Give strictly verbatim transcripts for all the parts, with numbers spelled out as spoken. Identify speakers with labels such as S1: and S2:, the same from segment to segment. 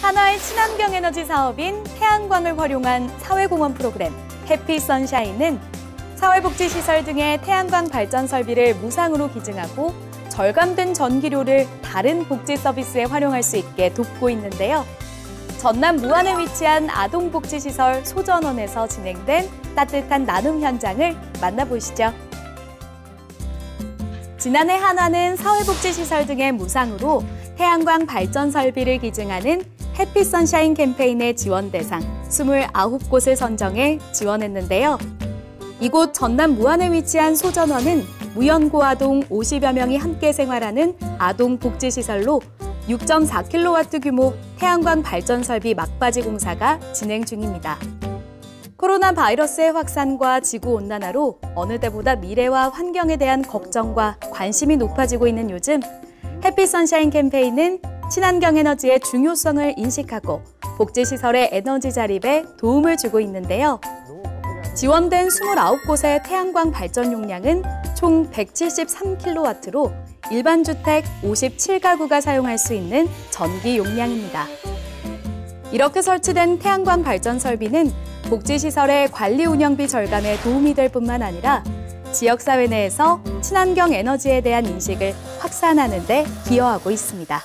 S1: 한화의 친환경 에너지 사업인 태양광을 활용한 사회공헌 프로그램 해피 선샤인은 사회복지시설 등의 태양광 발전 설비를 무상으로 기증하고 절감된 전기료를 다른 복지 서비스에 활용할 수 있게 돕고 있는데요. 전남 무안에 위치한 아동복지시설 소전원에서 진행된 따뜻한 나눔 현장을 만나보시죠. 지난해 한화는 사회복지시설 등의 무상으로 태양광 발전 설비를 기증하는 해피 선샤인 캠페인의 지원 대상 이십구 곳을 선정해 지원했는데요. 이곳 전남 무안에 위치한 소전원은 무연고 아동 오십여 명이 함께 생활하는 아동복지시설로 육 점 사 킬로와트 규모 태양광 발전 설비 막바지 공사가 진행 중입니다. 코로나 바이러스의 확산과 지구온난화로 어느 때보다 미래와 환경에 대한 걱정과 관심이 높아지고 있는 요즘, 해피 선샤인 캠페인은 친환경 에너지의 중요성을 인식하고 복지시설의 에너지 자립에 도움을 주고 있는데요. 지원된 이십구 곳의 태양광 발전 용량은 총 백칠십삼 킬로와트로 일반 주택 오십칠 가구가 사용할 수 있는 전기 용량입니다. 이렇게 설치된 태양광 발전 설비는 복지시설의 관리 운영비 절감에 도움이 될 뿐만 아니라 지역사회 내에서 친환경 에너지에 대한 인식을 확산하는 데 기여하고 있습니다.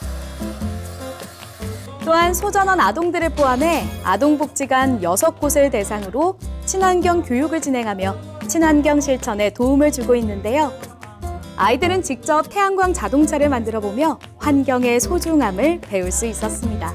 S1: 또한 소전원 아동들을 포함해 아동복지관 여섯 곳을 대상으로 친환경 교육을 진행하며 친환경 실천에 도움을 주고 있는데요. 아이들은 직접 태양광 자동차를 만들어보며 환경의 소중함을 배울 수 있었습니다.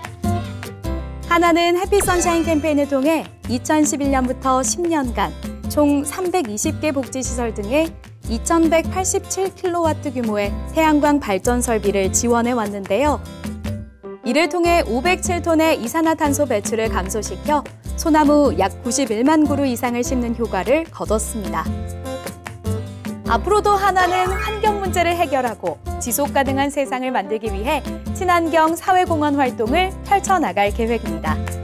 S1: 한화는 해피 선샤인 캠페인을 통해 이천십일 년부터 십 년간 총 삼백이십 개 복지시설 등에 이천백팔십칠 킬로와트 규모의 태양광 발전 설비를 지원해 왔는데요. 이를 통해 오백칠 톤의 이산화탄소 배출을 감소시켜 소나무 약 구십일만 그루 이상을 심는 효과를 거뒀습니다. 앞으로도 한화는 환경 문제를 해결하고 지속 가능한 세상을 만들기 위해 친환경 사회공헌 활동을 펼쳐나갈 계획입니다.